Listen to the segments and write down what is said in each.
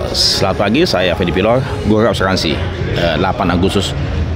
Selamat pagi, saya Fedi Pilor, Guru Asuransi, 8 Agustus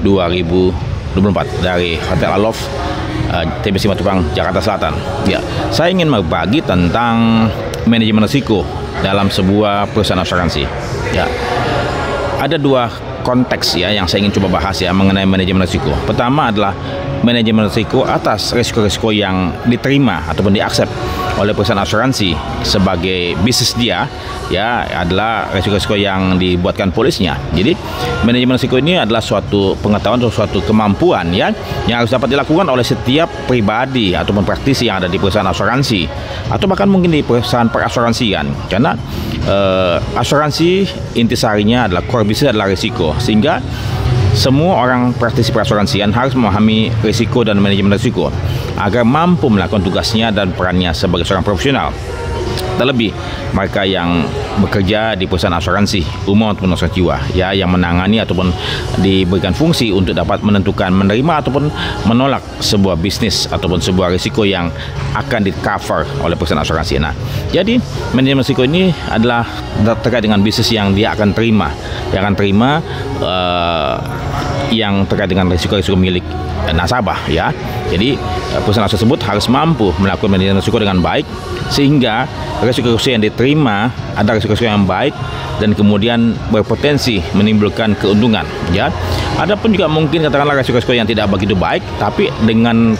2024 dari Hotel Aloft, TBC Matupang, Jakarta Selatan. Ya, saya ingin berbagi tentang manajemen risiko dalam sebuah perusahaan asuransi. Ya, ada dua konteks ya yang saya ingin coba bahas ya mengenai manajemen risiko. Pertama adalah manajemen risiko atas risiko-risiko yang diterima ataupun diaksep oleh perusahaan asuransi sebagai bisnis dia, ya, adalah risiko-risiko yang dibuatkan polisnya. Jadi manajemen risiko ini adalah suatu pengetahuan atau suatu kemampuan ya yang harus dapat dilakukan oleh setiap pribadi ataupun praktisi yang ada di perusahaan asuransi atau bahkan mungkin di perusahaan perasuransian. Karena asuransi intisarinya adalah core business adalah risiko, sehingga semua orang praktisi perasuransian harus memahami risiko dan manajemen risiko agar mampu melakukan tugasnya dan perannya sebagai seorang profesional. Terlebih mereka yang bekerja di perusahaan asuransi umum ataupun asuransi jiwa ya, yang menangani ataupun diberikan fungsi untuk dapat menentukan, menerima ataupun menolak sebuah bisnis ataupun sebuah risiko yang akan di cover oleh perusahaan asuransi. Nah, jadi manajemen risiko ini adalah terkait dengan bisnis yang dia akan terima, yang terkait dengan risiko-risiko milik nasabah ya. Jadi perusahaan tersebut harus mampu melakukan manajemen risiko dengan baik sehingga risiko-risiko yang diterima ada risiko-risiko yang baik dan kemudian berpotensi menimbulkan keuntungan ya. Adapun juga mungkin katakanlah risiko-risiko yang tidak begitu baik tapi dengan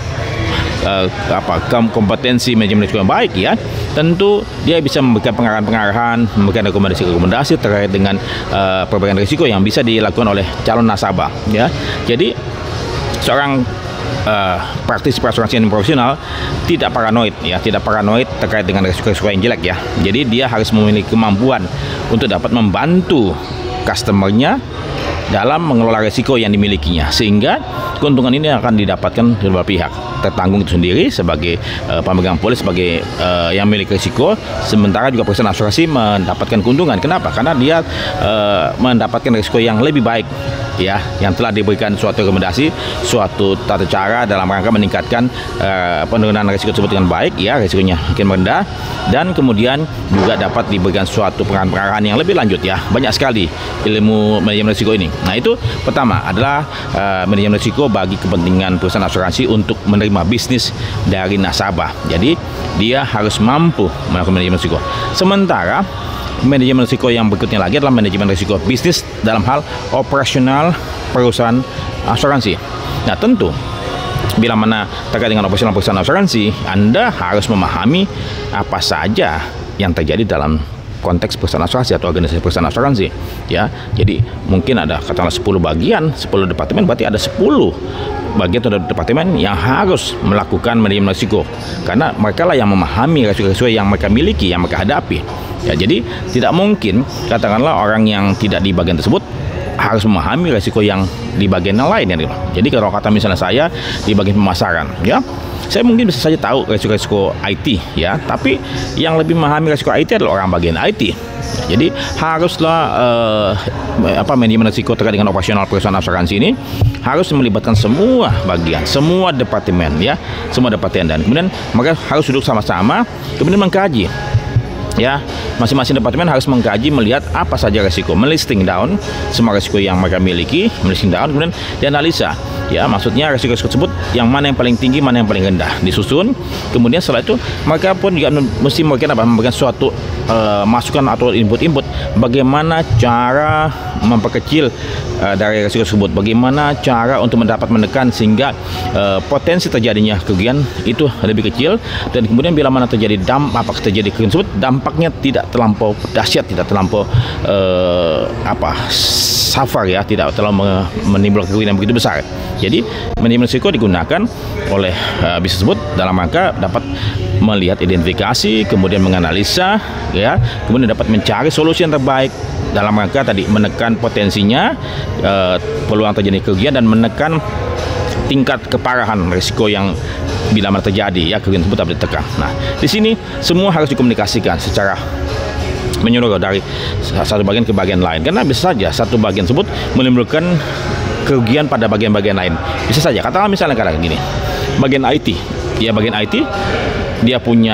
kompetensi manajemen risiko yang baik ya, tentu dia bisa memberikan pengarahan-pengarahan, memberikan rekomendasi-rekomendasi terkait dengan perbaikan risiko yang bisa dilakukan oleh calon nasabah ya. Jadi seorang praktisi perasuransian profesional tidak paranoid terkait dengan risiko-risiko yang jelek ya. Jadi dia harus memiliki kemampuan untuk dapat membantu customernya dalam mengelola risiko yang dimilikinya, sehingga keuntungan ini akan didapatkan dari beberapa pihak. Tertanggung itu sendiri sebagai pemegang polis, sebagai yang memiliki risiko, sementara juga perusahaan asuransi mendapatkan keuntungan. Kenapa? Karena dia mendapatkan risiko yang lebih baik ya, yang telah diberikan suatu rekomendasi, suatu tata cara dalam rangka meningkatkan penurunan risiko tersebut dengan baik ya, risikonya makin rendah, dan kemudian juga dapat diberikan suatu pengarahan yang lebih lanjut ya. Banyak sekali ilmu manajemen risiko ini. Nah, itu pertama adalah manajemen risiko bagi kepentingan perusahaan asuransi untuk menerima bisnis dari nasabah. Jadi dia harus mampu melakukan manajemen risiko. Sementara manajemen risiko yang berikutnya lagi adalah manajemen risiko bisnis dalam hal operasional perusahaan asuransi. Nah, tentu bila mana terkait dengan operasional perusahaan asuransi, Anda harus memahami apa saja yang terjadi dalam konteks perusahaan asuransi atau organisasi perusahaan asuransi ya. Jadi mungkin ada katakanlah 10 bagian, 10 departemen, berarti ada 10 bagian atau departemen yang harus melakukan manajemen risiko, karena mereka lah yang memahami risiko-risiko yang mereka miliki, yang mereka hadapi ya. Jadi tidak mungkin katakanlah orang yang tidak di bagian tersebut harus memahami risiko yang di bagian yang lain ya. Jadi kalau kata misalnya saya di bagian pemasaran ya, saya mungkin bisa saja tahu risiko-risiko IT ya, tapi yang lebih memahami risiko IT adalah orang bagian IT. Jadi haruslah manajemen risiko terkait dengan operasional perusahaan asuransi ini harus melibatkan semua bagian, semua departemen ya, semua departemen, dan kemudian mereka harus duduk sama-sama kemudian mengkaji ya. Masing-masing departemen harus mengkaji, melihat apa saja risiko, melisting down semua risiko yang mereka miliki, melisting down, kemudian dianalisa ya, maksudnya risiko-risiko tersebut yang mana yang paling tinggi, mana yang paling rendah, disusun. Kemudian setelah itu mereka pun juga mesti memberikan suatu masukan atau input bagaimana cara memperkecil dari risiko tersebut, bagaimana cara untuk mendapat menekan sehingga potensi terjadinya kerugian itu lebih kecil, dan kemudian bila mana terjadi terjadi kerugian tersebut, dampaknya tidak terlampau dahsyat, tidak terlampau suffer ya, tidak terlalu menimbulkan kerugian yang begitu besar. Jadi manajemen risiko digunakan oleh bisnis tersebut dalam rangka dapat melihat identifikasi, kemudian menganalisa ya, kemudian dapat mencari solusi yang terbaik dalam rangka tadi menekan potensinya peluang terjadi kerugian dan menekan tingkat keparahan risiko yang bila mana terjadi ya, kerugian tersebut dapat ditekan. Nah, di sini semua harus dikomunikasikan secara menyeluruh dari satu bagian ke bagian lain, karena bisa saja satu bagian tersebut menimbulkan kerugian pada bagian-bagian lain. Bisa saja katakanlah misalnya gini, bagian IT ya, bagian IT dia punya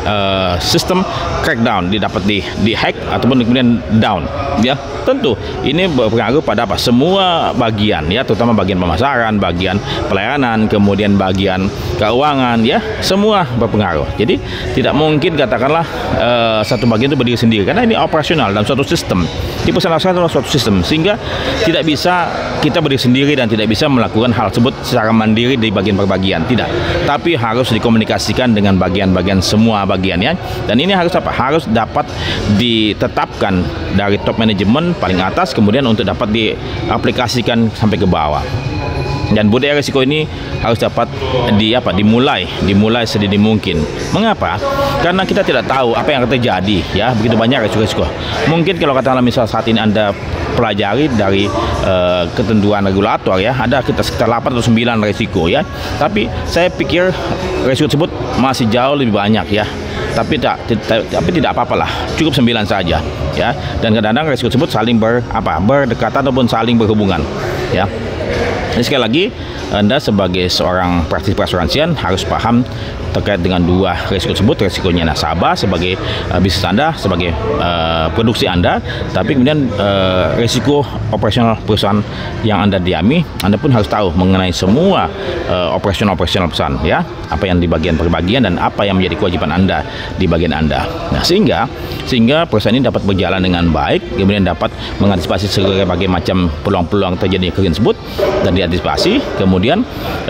sistem crackdown, didapat di hack ataupun kemudian down, ya. Tentu ini berpengaruh pada apa? Semua bagian, ya, terutama bagian pemasaran, bagian pelayanan, kemudian bagian keuangan, ya, semua berpengaruh. Jadi tidak mungkin katakanlah satu bagian itu berdiri sendiri, karena ini operasional dalam suatu sistem. Di perusahaan adalah suatu sistem, sehingga tidak bisa kita berdiri sendiri dan tidak bisa melakukan hal tersebut secara mandiri di bagian per bagian, tidak. Tapi harus dikomunikasikan dengan bagian-bagian semua bagiannya, dan ini harus apa? Harus dapat ditetapkan dari top manajemen paling atas, kemudian untuk dapat diaplikasikan sampai ke bawah. Dan budaya risiko ini harus dapat dimulai sedini mungkin. Mengapa? Karena kita tidak tahu apa yang akan terjadi, ya, begitu banyak risiko-risiko. Mungkin kalau katakanlah misal saat ini Anda pelajari dari ketentuan regulator, ya, ada sekitar 8 atau 9 risiko, ya. Tapi saya pikir risiko tersebut masih jauh lebih banyak, ya. Tapi tidak apa-apalah, cukup 9 saja, ya. Dan kadang-kadang risiko tersebut saling berdekatan ataupun saling berhubungan, ya. Jadi sekali lagi, Anda sebagai seorang praktisi perasuransian harus paham terkait dengan dua risiko tersebut, risikonya nasabah sebagai bisnis Anda, sebagai produksi Anda, tapi kemudian risiko operasional perusahaan yang Anda diami, Anda pun harus tahu mengenai semua operasional perusahaan, ya, apa yang di bagian per bagian dan apa yang menjadi kewajiban Anda di bagian Anda. Nah, sehingga perusahaan ini dapat berjalan dengan baik, kemudian dapat mengantisipasi berbagai macam peluang-peluang terjadi kerugian tersebut dan diantisipasi, kemudian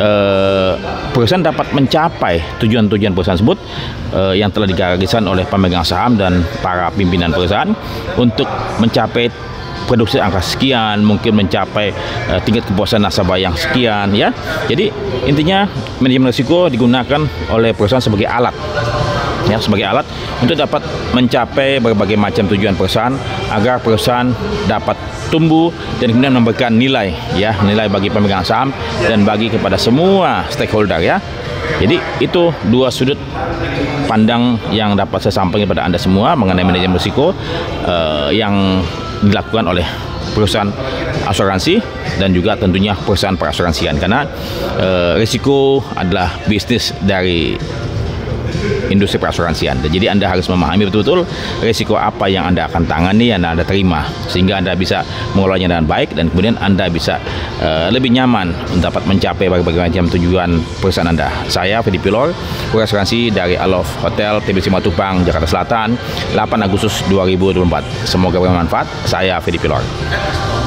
perusahaan dapat mencapai tujuan-tujuan perusahaan tersebut yang telah digariskan oleh pemegang saham dan para pimpinan perusahaan untuk mencapai produksi angka sekian, mungkin mencapai tingkat kepuasan nasabah yang sekian, ya. Jadi intinya manajemen risiko digunakan oleh perusahaan sebagai alat, ya, sebagai alat untuk dapat mencapai berbagai macam tujuan perusahaan agar perusahaan dapat tumbuh dan kemudian memberikan nilai, ya, nilai bagi pemegang saham dan bagi kepada semua stakeholder, ya. Jadi itu dua sudut pandang yang dapat saya sampaikan kepada Anda semua mengenai manajemen risiko yang dilakukan oleh perusahaan asuransi dan juga tentunya perusahaan perasuransian, karena risiko adalah bisnis dari industri perasuransian. Jadi Anda harus memahami betul-betul risiko apa yang Anda akan tangani, yang Anda terima, sehingga Anda bisa mengelolanya dengan baik dan kemudian Anda bisa lebih nyaman dapat mencapai berbagai macam tujuan perusahaan Anda. Saya Fedi Pilor, perasuransi dari Alof Hotel TBC Matupang, Jakarta Selatan, 8 Agustus 2024. Semoga bermanfaat. Saya Fedi Pilor.